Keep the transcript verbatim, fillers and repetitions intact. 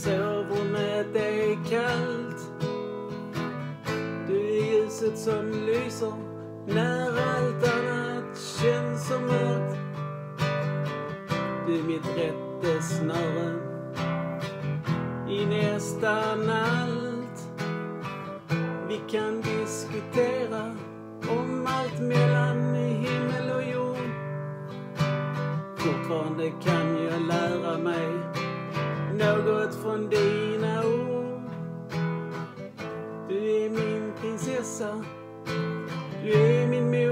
sovrummet är kallt. Du är ljuset som lyser när allt annat känns så mörkt. Du är mitt rättesnöre i nästan allt. Vi kan diskutera om allt mellan himmel och jord. Fortfarande kan jag lära mig något från dina ord. Du är min prinsessa, du är min mor.